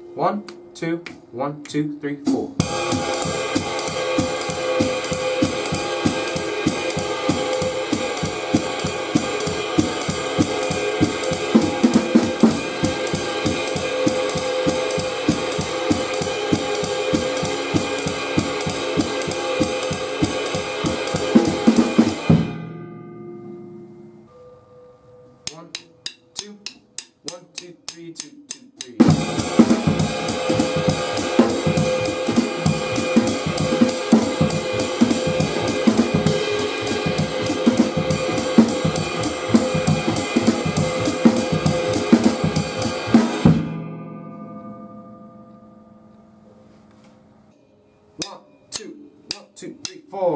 1, 2, 1, 2, 3, 4. One, two, 1, 2, 3, 2, 2, 3. One, two, 3, 4.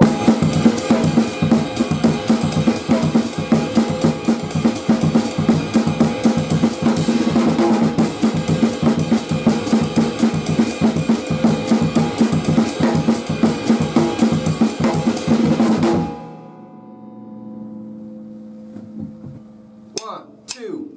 One, two.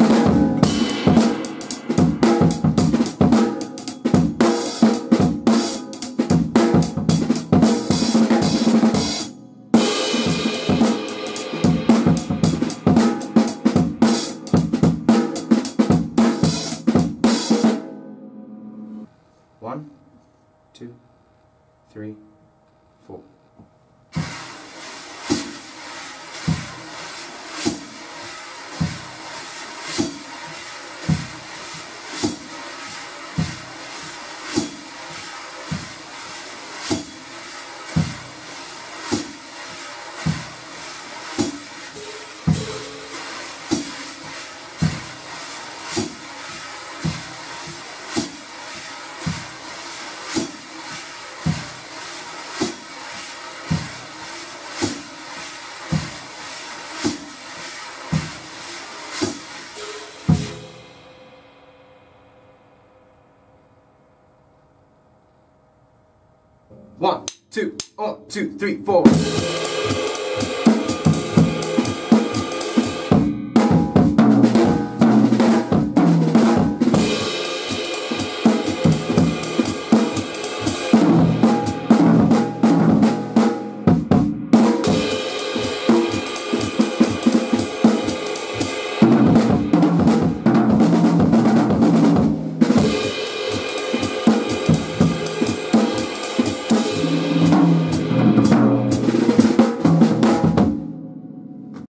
One, two, 3, 4. One, two, 1, 2, 3, 4.